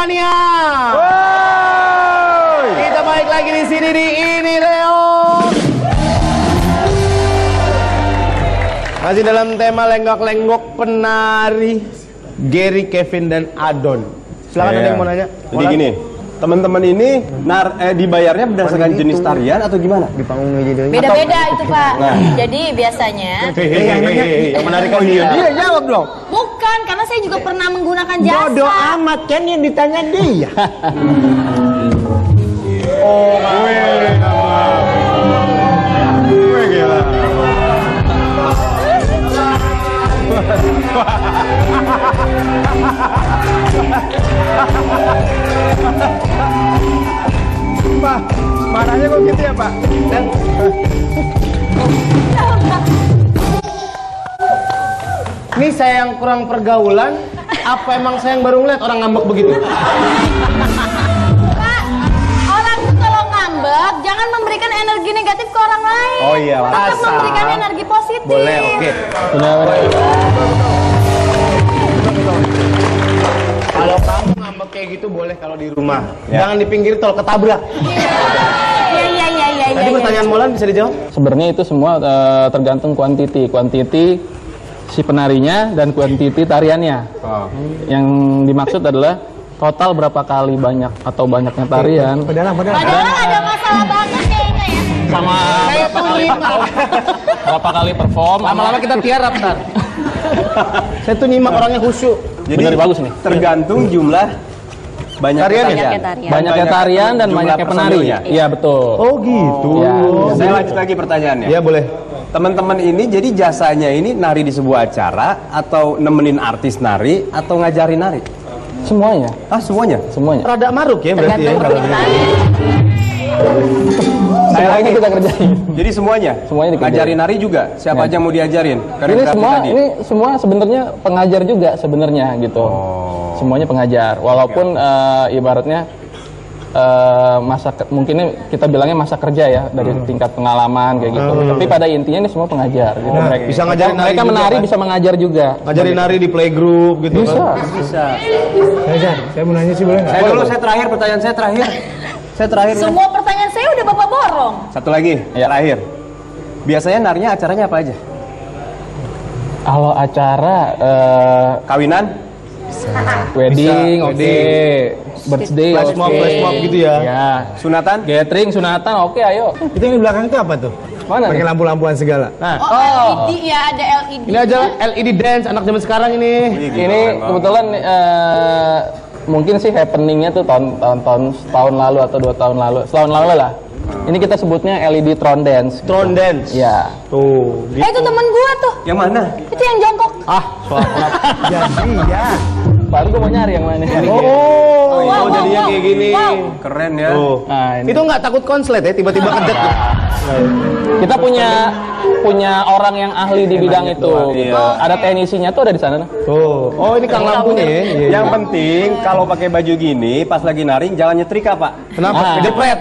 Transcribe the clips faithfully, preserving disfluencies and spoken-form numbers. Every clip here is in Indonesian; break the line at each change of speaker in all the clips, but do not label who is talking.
Mania. Kita balik lagi di sini di Ini Reog. Masih dalam tema lenggok-lenggok penari Gary, Kevin, dan Adon. Silakan, ada yang mau nanya.
Jadi gini, teman-teman ini nar eh, dibayarnya berdasarkan jenis tarian atau gimana?
Di panggung aja.
Beda-beda itu Pak. Nah. Jadi biasanya
yang menarik kan dia.
Dia jawab dong.
Bukan, karena saya juga pernah menggunakan jasa.
Bodoh amat, kan yang ditanya dia. Oh, gue gue gila.
Pak, marahnya kok gitu ya Pak? Dan...
Ini saya yang kurang pergaulan, apa emang saya yang baru ngeliat orang ngambek begitu?
Pak, orang tuh kalau ngambek jangan memberikan energi negatif ke orang lain.
Oh iya,
tetap memberikan energi positif.
Boleh, oke. Okay. Kalau kamu ngambek kayak gitu boleh kalau di rumah. Ya. Jangan di pinggir tol ketabrak.
Iya, iya, iya, iya.
Tadi
ya,
pertanyaan
ya.
Molan bisa dijawab?
Sebenarnya itu semua uh, tergantung kuantiti, kuantiti si penarinya dan kuantiti tariannya. Oh. Yang dimaksud adalah total berapa kali banyak atau banyaknya tarian.
Padahal, padahal.
Padahal ada masalah banget kayaknya ya.
Sama berapa kali, berapa kali perform.
Lama-lama kita tiarap ntar. Saya tuh nyimak orangnya khusyuk.
Jadi
bener bagus nih.
Tergantung jumlah banyak
tarian,
tarian.
Banyaknya tarian.
Banyaknya tarian dan banyaknya penari. Iya betul.
Oh gitu.
Ya.
Saya lanjut lagi pertanyaannya.
Iya boleh.
Teman-teman ini jadi jasanya ini nari di sebuah acara atau nemenin artis nari atau ngajarin nari?
Semuanya.
Ah semuanya?
Semuanya.
Rada maruk ya berarti ya.
Tergantung permintaan.
Saya lagi kita kerjain.
Jadi semuanya?
Semuanya dikerjain.
Ngajarin nari juga? Siapa aja mau diajarin?
Ini semua,
tadi.
ini semua sebenarnya pengajar juga sebenarnya gitu.
Oh.
Semuanya pengajar. Walaupun okay. uh, ibaratnya uh, masa mungkin ini kita bilangnya masa kerja ya dari hmm. tingkat pengalaman kayak gitu. Hmm. Tapi pada intinya ini semua pengajar. Gitu.
Nah,
mereka
bisa ngajarin nari
mereka
juga,
menari
kan?
Bisa mengajar juga.
Ngajarin nari di playgroup gitu
bisa.
kan?
Bisa.
Bisa. Saya mau nanya sih boleh nggak?
Saya dulu, saya terakhir pertanyaan saya terakhir. Saya terakhir.
Semua pertanyaan saya udah Bapak borong.
Satu lagi, ya. Terakhir. Biasanya narinya acaranya apa aja?
Kalau acara uh,
kawinan,
wedding, oke,
okay.
birthday,
flash mob,
okay.
flash mob gitu ya.
Ya.
sunatan,
Gathering, sunatan, oke, okay, ayo.
Itu yang di belakang itu apa tuh?
Mana?
Pakai lampu-lampuan segala. Nah,
Oh,
Oh.
L E D ya, ada L E D.
ini aja L E D dance anak zaman sekarang ini.
Ini kebetulan uh, mungkin sih happeningnya tuh tahun tahun tahun tahun lalu atau dua tahun lalu, setahun lalu lah. Ini kita sebutnya L E D Tron Dance.
Tron dance.
Ya.
Tuh.
Eh itu temen gua tuh.
yang mana?
Itu yang jongkok.
Ah, soal jadi ya.
Baru gue mau nyari yang mana.
Oh,
Wow,
oh,
wow,
jadinya
wow.
kayak gini.
Wow.
Keren ya.
Tuh.
Nah, ini.
Itu nggak takut konslet ya, tiba-tiba kedet.
Kita punya punya orang yang ahli di bidang itu.
Iya.
Ada teknisinya tuh ada di sana.
Tuh. Oh, ini kang lampunya ya. Iya,
Yang
iya.
penting kalau pakai baju gini pas lagi naring jangan nyetrika Pak.
Kenapa?
Ah.
Kejepret.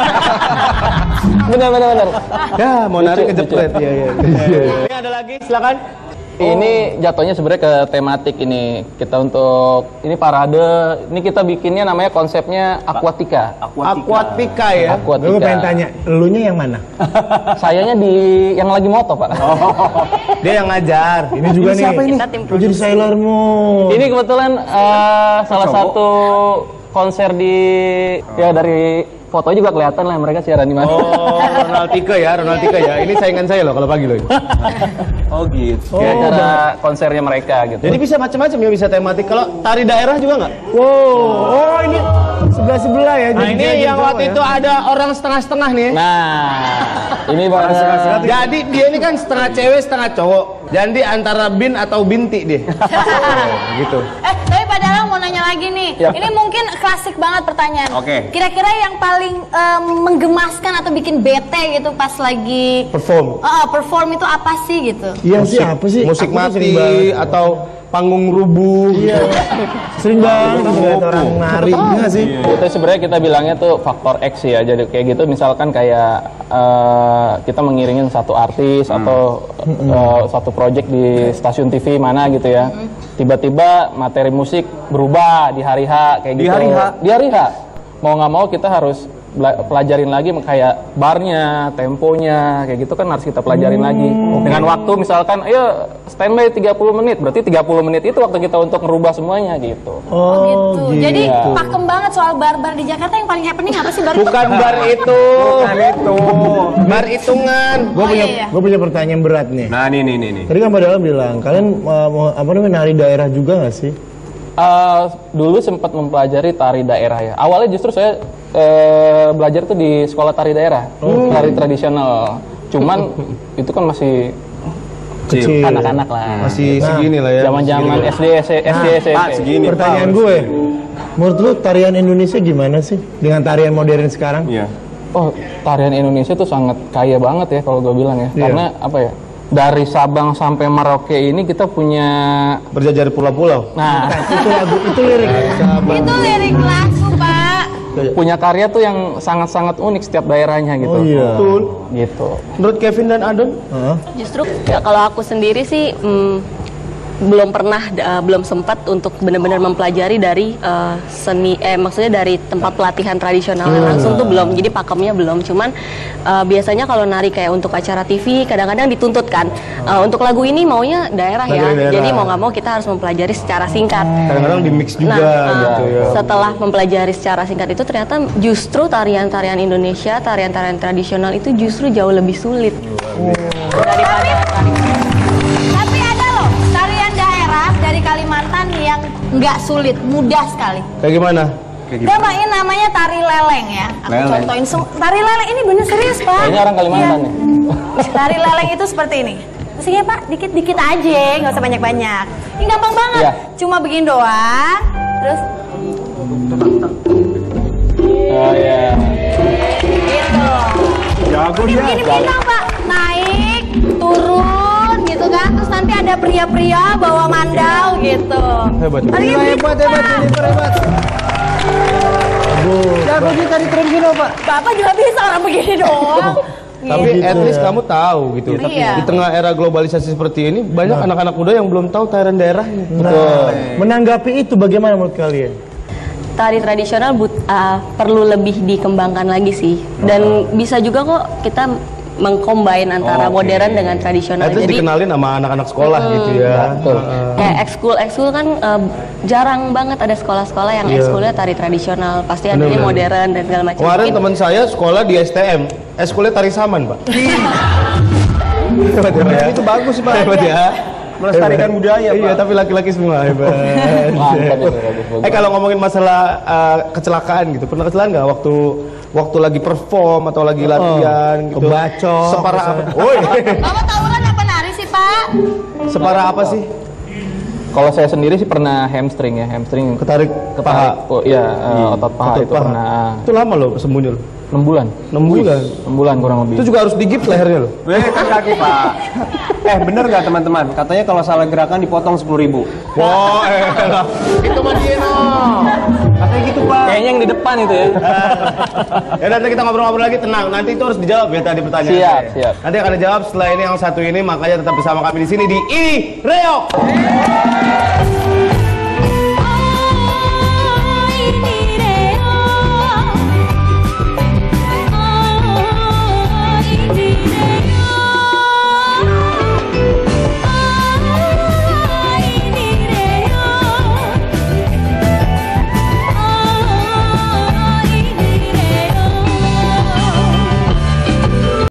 Benar benar benar.
Ya, mau
Lucu,
nari kejepret.
lucu.
Iya, iya. Ini ada lagi, silakan.
Ini jatuhnya sebenarnya ke tematik ini. Kita untuk ini parade, ini kita bikinnya namanya konsepnya aquatica.
Aquatica ya.
Aquatica.
Gue pengen tanya, elunya yang mana?
Sayanya di yang lagi moto, Pak.
Oh. Dia yang ngajar.
Ini juga nih.
Siapa ini? Kita tim
Gue jadi Sailor Moon.
Ini kebetulan uh, salah satu konser di ya dari foto juga kelihatan lah mereka siaran di mana.
Oh, Ronald Tika ya, Ronald Tika ya. Ini saingan saya loh kalau pagi loh.
Oh gitu.
Kayak acara konsernya mereka gitu.
Jadi bisa macam-macam ya, bisa tematik. Kalau tari daerah juga nggak?
Wow, oh ini sebelah sebelah ya.
Nah
jadi
ini
dia
yang
gitu
waktu
ya.
itu ada orang setengah-setengah nih.
Nah, ini bang.
Jadi dia ini kan setengah cewek setengah cowok. Jadi antara bin atau binti dia. Gitu.
Eh, tapi padahal mau nanya lagi nih.
Ya.
Ini mungkin klasik banget pertanyaan.
Oke.
Kira-kira yang paling em, menggemaskan atau bikin bete gitu pas lagi
Perform.
Eh, perform itu apa sih gitu?
Iya sih, apa sih?
Musik
Aku tuh sering
mati
banget.
atau panggung rubuh.
Iya. Sering banget lihat orang nari nggak sih?
Itu sebenarnya kita bilangnya tuh faktor X ya. Jadi kayak gitu misalkan kayak uh, kita mengiringin satu artis hmm. atau uh, satu project di stasiun T V mana gitu ya. Tiba-tiba materi musik berubah di hari H kayak
Di
gitu.
hari H?
Di hari H. Mau nggak mau kita harus pelajarin lagi kayak barnya, temponya, kayak gitu kan harus kita pelajarin hmm. lagi. Dengan waktu misalkan, ayo standby tiga puluh menit, berarti tiga puluh menit itu waktu kita untuk merubah semuanya gitu.
Oh, gitu.
gitu.
Jadi pakem banget soal bar-bar di Jakarta yang paling happening apa sih bar?
Bukan bar itu.
Bukan itu.
Bar hitungan.
Gue
Oh,
punya
iya, iya.
gue punya pertanyaan berat nih.
Nah, nih nih nih nih.
Tadi kan Pak Dalam bilang, kalian uh, mau apa namanya nari daerah juga nggak sih?
Uh, dulu sempat mempelajari tari daerah ya. Awalnya justru saya uh, belajar tuh di sekolah tari daerah,
Oh.
tari tradisional. Cuman itu kan masih
Kecil.
anak-anak lah.
Masih
Nah,
segini lah ya.
Zaman-zaman S D, S D, S M
Pak,
P.
segini.
Pertanyaan
Pak.
gue, menurut lu tarian Indonesia gimana sih dengan tarian modern sekarang?
Iya.
Oh, tarian Indonesia tuh sangat kaya banget ya kalau gue bilang ya.
Iya.
Karena apa ya? Dari Sabang sampai Merauke ini kita punya.
Berjajar pulau-pulau.
Nah,
Itu lagu, itu lirik.
Itu lirik lagu, Pak.
punya karya tuh yang sangat-sangat unik setiap daerahnya gitu.
Oh iya.
Betul.
Gitu.
Menurut Kevin dan Adon?
Hah?
Justru ya, kalau aku sendiri sih hmm, belum pernah uh, belum sempat untuk benar-benar mempelajari dari uh, seni eh maksudnya dari tempat pelatihan tradisional
Hmm.
langsung tuh belum, jadi pakemnya belum. Cuman uh, biasanya kalau nari kayak untuk acara T V kadang-kadang dituntut kan uh, untuk lagu ini maunya daerah ya,
Daerah.
jadi mau nggak mau kita harus mempelajari secara singkat.
Kadang-kadang di mix juga
Nah, uh,
gitu ya.
setelah mempelajari secara singkat itu ternyata justru tarian-tarian Indonesia, tarian-tarian tradisional itu justru jauh lebih sulit daripada tarian.
Tapi ada loh tarian daerah dari Kalimantan yang nggak sulit, mudah sekali.
Kayak gimana?
Gak main namanya tari leleng ya. Aku
Leleng.
contohin sem- tari leleng ini bener serius Pak.
Kayaknya orang Kalimantan
Iya.
nih.
Tari leleng itu seperti ini. Musiknya Pak dikit-dikit aja, nggak usah banyak-banyak. Ini gampang banget.
Iya.
Cuma begini doang. Terus
Oh iya.
gitu.
Jago
Ini begini bintang Pak, naik, turun gitu kan. Terus nanti ada pria-pria bawa mandau gitu.
Hebat.
Tarinya
Hebat, hebat, Jennifer, hebat. Bagus.
Jago dia tadi tren gini, Pak.
Bapak juga bisa orang begini doang.
Tapi
Gitu.
at least kamu tahu gitu.
Iya.
Di tengah era globalisasi seperti ini, banyak anak-anak muda yang belum tahu tarian daerahnya.
Nah, menanggapi itu bagaimana menurut kalian?
Tari tradisional but, uh, perlu lebih dikembangkan lagi sih, dan bisa juga kok kita mengcombine antara
Oke.
modern dengan tradisional.
At least
Jadi
dikenalin sama anak-anak sekolah gitu ya.
Betul.
kayak ekskul ekskul kan uh, jarang banget ada sekolah-sekolah yang
Iya.
ekskulnya tari tradisional, pasti adanya
Bener-bener.
modern dan segala macam.
Kemarin
Mungkin-
teman saya sekolah di S T M, eskulnya tari saman, Pak. Hebat ya.
Itu bagus sih, Pak.
Hebat ya.
Melestarikan budaya,
Iya,
Pak.
tapi laki-laki semua hebat.
Mantap itu, bagus, bagus.
Eh kalau ngomongin masalah uh, kecelakaan gitu, pernah kecelakaan nggak waktu waktu lagi perform atau lagi latihan gitu?
Kebacok,
Separah apa? Woi,
Bapak tawuran apa nari sih Pak?
separah apa sih?
Kalau saya sendiri sih pernah hamstring ya, hamstring
Ketarik
ketarik. Oh iya, eh, otot paha
Otot
itu
paha.
pernah
Itu lama loh sembunyi loh.
enam bulan.
enam bulan.
enam bulan kurang lebih.
Itu juga harus digips lehernya loh.
Eh, kan kaki, Pak. Eh, bener nggak teman-teman? Katanya kalau salah gerakan dipotong sepuluh ribu.
Wah, elah. Itu Mas Gino.
Katanya gitu, Pak.
Kayaknya yang di depan itu ya.
Ya nanti kita ngobrol-ngobrol lagi, tenang. Nanti itu harus dijawab ya tadi pertanyaan.
Siap, siap.
Nanti akan dijawab setelah ini yang satu ini, makanya tetap bersama kami di sini di I Reok.